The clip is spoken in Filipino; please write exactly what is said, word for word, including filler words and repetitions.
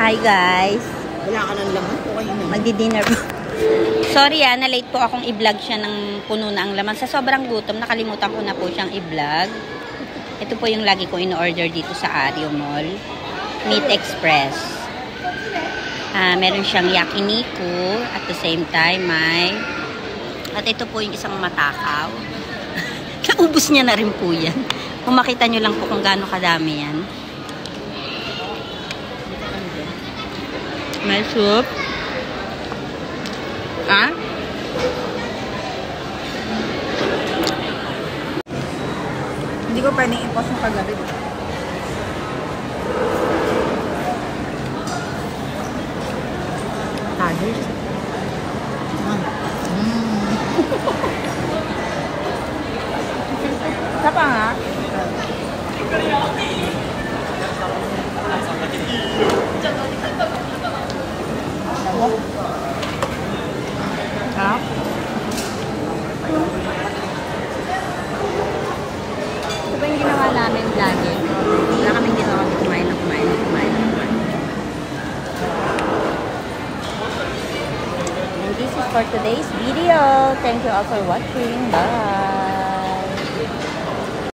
Hi guys. Wala ka ng laman po kayo na. Magdi-dinner po. Sorry ah, na-late po akong i-vlog siya ng puno na ang laman. Sa sobrang gutom, nakalimutan ko na po siyang i-vlog. Ito po yung lagi kong in-order dito sa Ario Mall. Meat Express. Ah, meron siyang yakiniku. At the same time, may... At ito po yung isang matakaw. Naubos niya na rin po yan. Kung makita nyo lang po kung gaano kadami yan. May soup. Ah? Hindi ko pwedeng i-post yung kagabi. Others. Mm. Sapa nga? Ha? Ito ba yung ginawa namin lagi? Wala kaming ginawa kami kumain na kumain na kumain na kumain. And this is for today's video. Thank you all for watching. Bye!